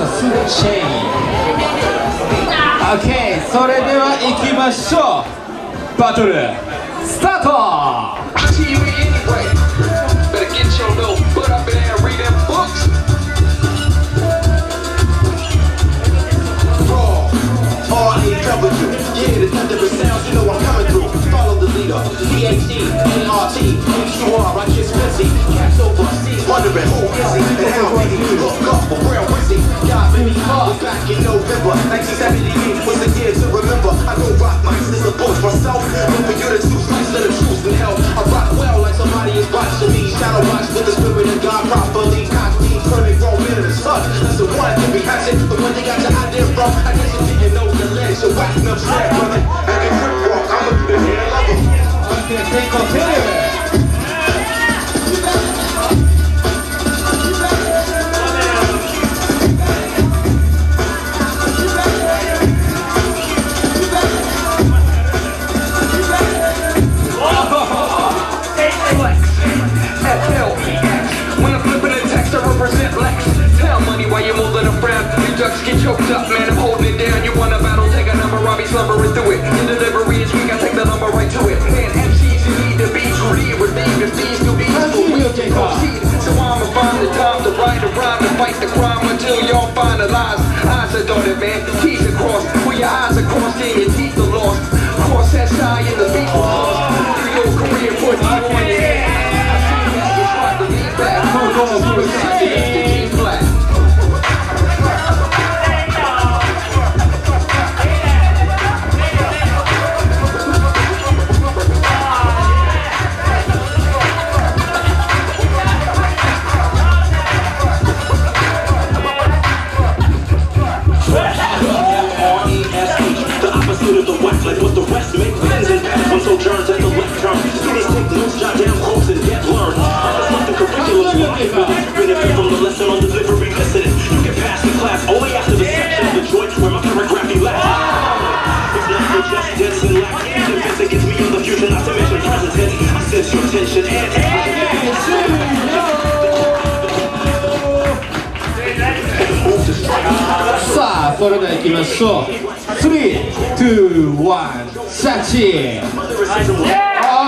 スチェイン。 OK、 それでは行きましょう。バトルスタート。 Wondering who is he and how did he look up for real wizzy? God made me hard back in November 1978 was the year to remember. I go rock mics, this a book myself. Look for you to two slices of the truth and hell. I rock well like somebody is watching me. Shadow box with the spirit of God properly. Cockney, curly, grown men in the sun. That's the one can be hatchet. But when they got your idea from, I guess you didn't know the legs. You're whacking up snap, brother. And you trip walk, I'ma be the head lover. Get choked up, man, I'm holding it down. You want a battle, take a number, I'll be slumbering through it. Your delivery is weak, I take the number right to it. Man, MCs who need to be truly relieved if these two beats will proceed. So I'ma find the time to write a rhyme to fight the crime until y'all finalize. Eyes are dotted, man, T's are crossed. When your eyes are crossed and your teeth are lost. Cross that shy and the beat was lost. Through your career, put you on your head. I see that you tried to lean back. Suicide, the G's black. Like what the rest make wins and pass on sojourns at the left turn. Students take notes, jot down quotes and get learned. That's not the curriculum. Benefit from the lesson on delivery. Listen, you can pass the class only after the section of the joint where my paragraphy lacks. It's not for just dense and lack. Defense that gets me in the future, not to mention present tense. I sense your tension and さあ、それでは行きましょう。3、2、1、シャチ。